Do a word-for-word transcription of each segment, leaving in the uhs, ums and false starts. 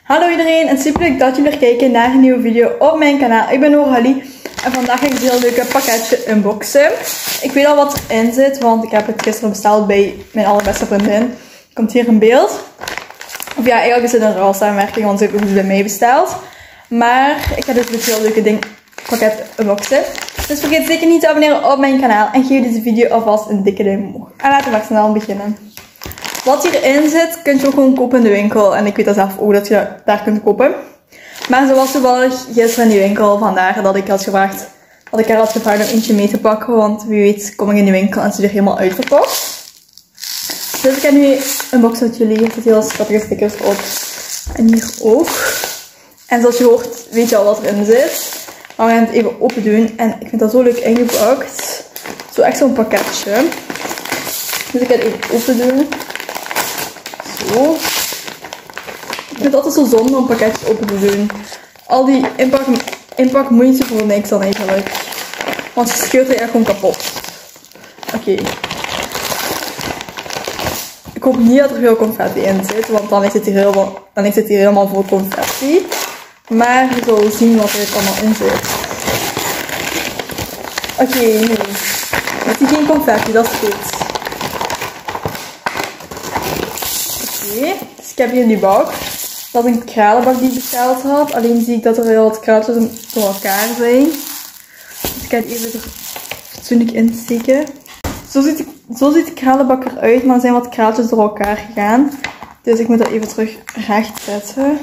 Hallo iedereen en super leuk dat jullie weer kijken naar een nieuwe video op mijn kanaal. Ik ben Noralie en vandaag ga ik een heel leuke pakketje unboxen. Ik weet al wat erin zit, want ik heb het gisteren besteld bij mijn allerbeste vriendin. Komt hier in beeld. Of ja, eigenlijk is het een ruil samenwerking, want ze heeft ook bij mij besteld. Maar ik ga dus dit heel leuke ding pakket unboxen. Dus vergeet zeker niet te abonneren op mijn kanaal en geef deze video alvast een dikke duim omhoog. En laten we maar snel beginnen. Wat hierin zit, kun je ook gewoon kopen in de winkel. En ik weet dat zelf ook dat je daar kunt kopen. Maar ze was toevallig gisteren in die winkel. Vandaar dat ik had gevraagd, dat ik haar had gevraagd om eentje mee te pakken. Want wie weet kom ik in die winkel en ze er helemaal uitverkocht. Dus ik heb nu een box met jullie. Er zitten heel schattige stickers op. En hier ook. En zoals je hoort, weet je al wat erin zit. Maar we gaan het even open doen. En ik vind dat zo leuk ingepakt. Zo echt zo'n pakketje. Dus ik ga het even open doen. Zo. Ik vind het altijd zo zonde om pakketjes open te doen. Al die inpak, inpak moeite voor niks dan eigenlijk. Want je scheurt er echt gewoon kapot. Oké. Okay. Ik hoop niet dat er veel confetti in zit, want dan is het hier helemaal, dan is het hier helemaal vol confetti. Maar we zullen zien wat er allemaal in zit. Oké, okay, nee. Het is geen confetti, dat is goed. Okay. Dus ik heb hier die bak. Dat is een kralenbak die ik besteld had. Alleen zie ik dat er heel wat kraaltjes door elkaar zijn. Dus ik ga het even er fatsoenlijk insteken. Zo ziet, de, zo ziet de kralenbak eruit, maar er zijn wat kraaltjes door elkaar gegaan. Dus ik moet dat even terug recht zetten.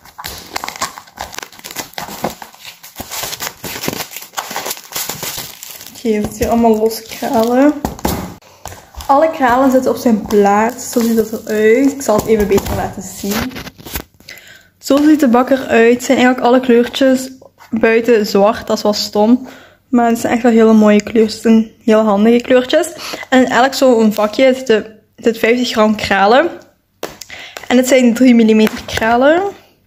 Oké, okay, het hier allemaal losse kralen. Alle kralen zitten op zijn plaats. Zo ziet het eruit. Ik zal het even beter laten zien. Zo ziet de bak eruit. Het zijn eigenlijk alle kleurtjes buiten zwart. Dat is wel stom. Maar het zijn echt wel hele mooie kleurtjes. Het zijn heel handige kleurtjes. En in elk zo'n vakje zitten, zitten vijftig gram kralen. En het zijn drie millimeter kralen.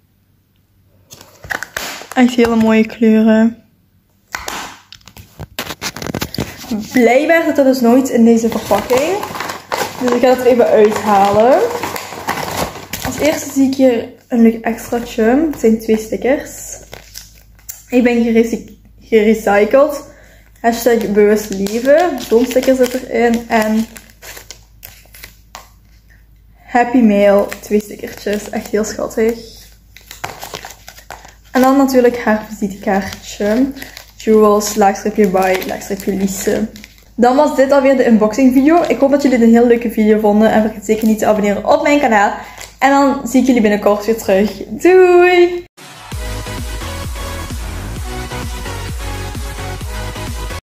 Echt hele mooie kleuren. Blijkbaar zit er dus nooit in deze verpakking. Dus ik ga het er even uithalen. Als eerste zie ik hier een leuk extraatje. Het zijn twee stickers. Ik ben gerecycled. Hashtag bewust leven. Zo'n sticker zit erin. En Happy Mail. Twee stickertjes. Echt heel schattig. En dan natuurlijk haar visitekaartje. Jewels, laagstreepje by, laagstreepje Lise. Dan was dit alweer de unboxing video. Ik hoop dat jullie dit een heel leuke video vonden. En vergeet zeker niet te abonneren op mijn kanaal. En dan zie ik jullie binnenkort weer terug. Doei!